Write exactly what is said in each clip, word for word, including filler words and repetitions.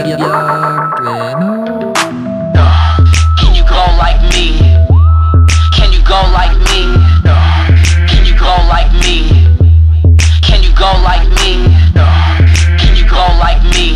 biar pleno. Can you go like me? Can you go like me? Can you go like me? Can you go like me? Can you go like me?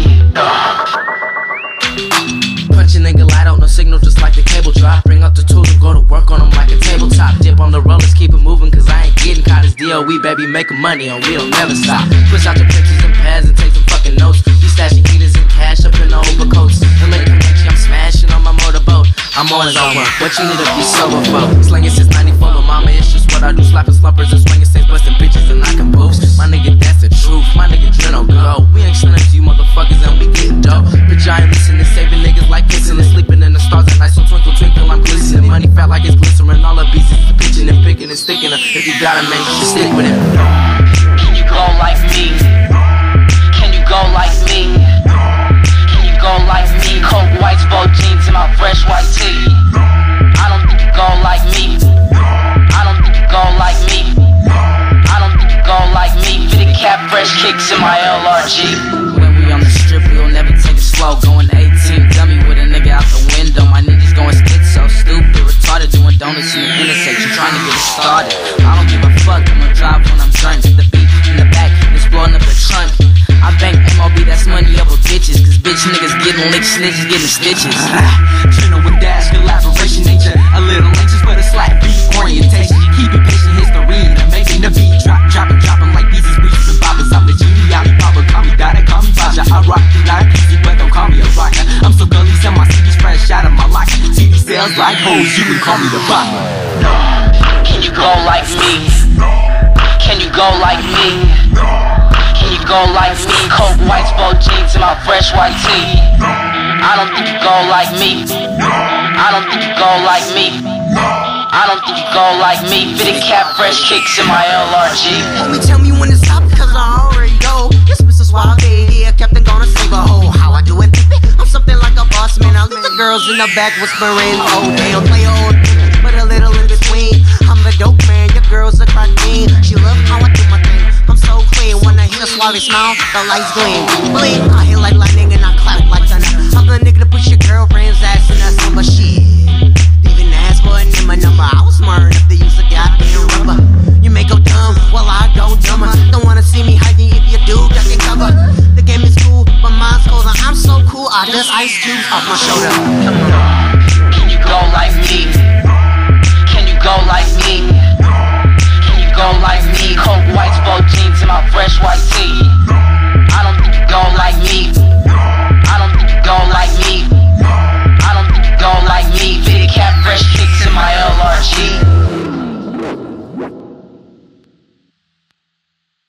Punch a nigga light out, no signal, just like the cable drop. Bring up the tools and go to work on them like a tabletop. Dip on the rollers, keep it moving, cause I ain't getting caught. It's D O E, baby, making money and we don't never stop. Push out the pictures and pads and take some fucking notes. We stashing heaters and cash up in the overcoats. The late connection, I'm smashing on my motorboat. I'm on his own, what you need to be sober for? Slinging since ninety-four, but mama, it's just what I do. Slapping slumpers and swinging states, busting bitches and knocking boobs. My nigga, that's the truth, my nigga, Drino go. We ain't stunning to you motherfuckers and we getting dope. Bitch, I ain't listening, saving niggas like kissing and sleeping in the stars at night. So twinkle, twinkle, I'm glistening. Money fat like it's glycerin, all the pieces is pitching and picking and sticking. If you got it, man, you should stick with it. Can you go like me? Can you go like me? Can you go like me? Coke white sport jeans and my fresh white tee. I don't think you go like me. I don't think you go like me. I don't think you go like me. Fitted cap, fresh kicks in my L R G. When we on the strip, we'll never take it slow. Going eighteen, dummy with a nigga out the window. My niggas going spit so stupid, retarded, doing donuts in the intersection, trying to get it started. I don't give a fuck, I'ma drive when I'm drunk. Hit the beat in the back, just blowing up the trunk. I bank M O B, that's money over bitches, cause bitch niggas getting licked, snitches getting stitches. Trino with dash, collaboration, nature a little anxious, but a slack beat orientation. You keep it patient, history, and amazing the beat drop, dropping, dropping like pieces, reaches and bobbers. I'm the genie, Alibaba, call me Dada, call me Baja. I rock the nine pieces, but don't call me a rocker. I'm so gully, send my C Ds fresh out of my locker. C D sales like hoes, you can call me the rocker. Can you go like me? Can you go like me? Can you go like me? Coke white sport jeans and my fresh white tee. I don't think you go like me. I don't think you go like me. I don't think you go like me. Fitted cap, fresh kicks in my L R G. Homie, tell me when to stop, cause I already know. This Mister Suave, yeah, Captain gonna save a hoe. How I do it? I'm something like a boss man. I leave the girls in the back whispering, oh damn, play old, but a little in between. I'm the dope man, your girl's a crack queen. She love how I do my thing. I'm so clean. When I hear a Suave smile, the lights gleam. Bleed, I hit like lightning and I clap like thunder. I'm the nigga to push your girlfriend's ass in that summer shit. Even ask for a name, my number. I was smart enough to use a goddamn rubber. You may go dumb, well I go dumber. Don't wanna see me hiding if you do, duck and cover. The game is cool, but mine's colder. I'm so cool, I dust ice cubes off my shoulder. Can you go like me? Can you go like me? Can you go like me? Coke white sport jeans and my fresh white tee.